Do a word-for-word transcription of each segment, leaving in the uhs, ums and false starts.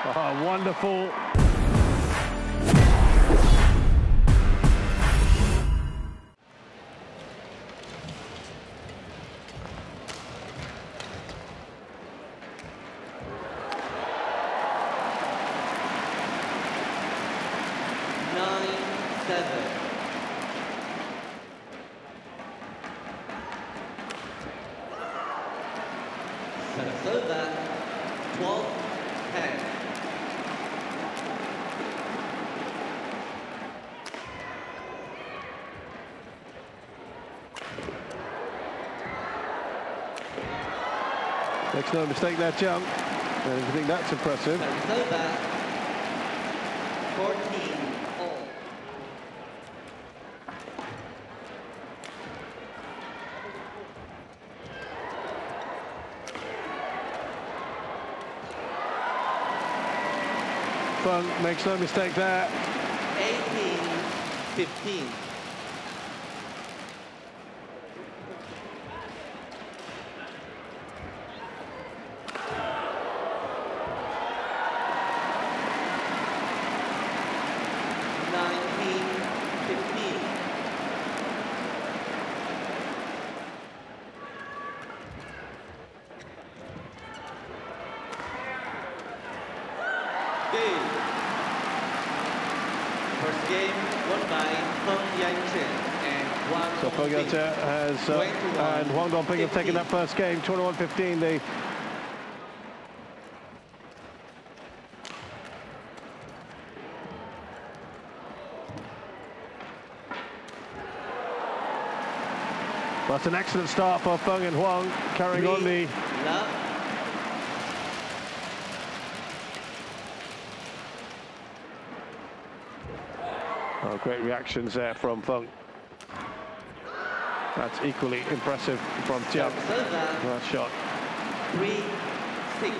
Oh, wonderful. Nine, seven. Service over. Twelve, ten. Makes no mistake there, Jiang. And I think that's impressive. Service over. Fourteen, all. Feng makes no mistake there. Eighteen, fifteen. Nineteen, fifteen. Game. First game won by Feng and Huang. So Feng has uh, and Huang Dongping have taken that first game, twenty-one fifteen. They That's an excellent start for Feng and Huang, carrying Three, on the love. Oh, great reactions there from Feng. That's equally impressive from Jiang. Last shot. Three, six.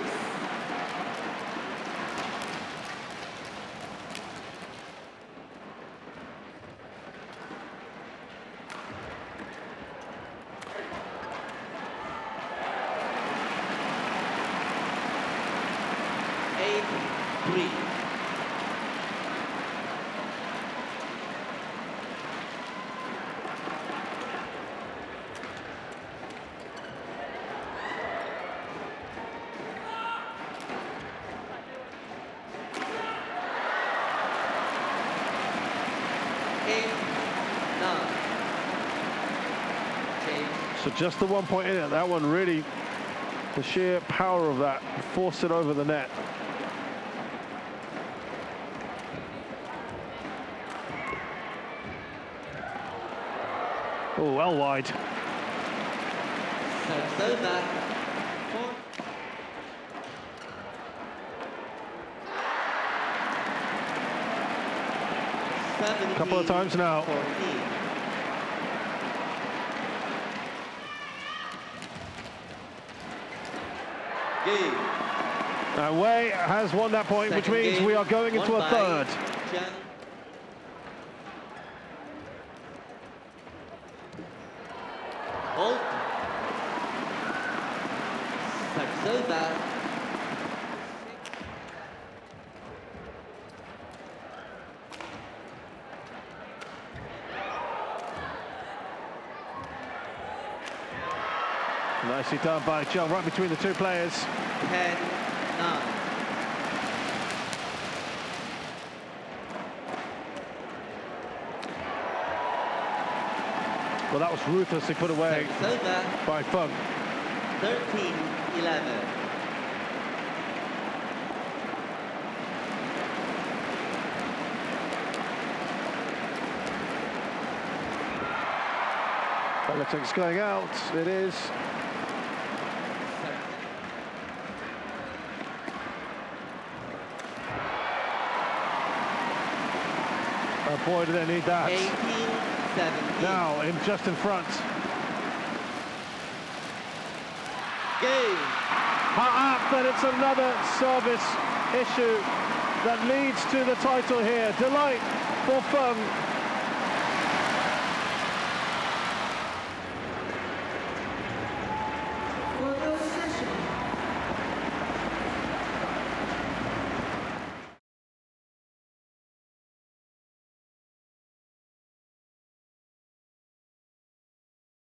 Eight, three. Eight, nine. Eight. So just the one point in it, that one really, the sheer power of that, forced it over the net. Oh, well wide. Service over. Four. A couple of times now. fourteen. Game. And Wei has won that point, Second which means game we are going into won a by third. Jiang. Hold. Service over. Nicely done by Jiang, right between the two players. Ten, nine. Well, that was ruthlessly put away Service over. by Feng. Thirteen, eleven. That looks like it's going out. It is. Oh boy, do they need that. Eighteen, seventeen. Now, in just in front. Game. Ha-ha, but it's another service issue that leads to the title here. Delight for Feng.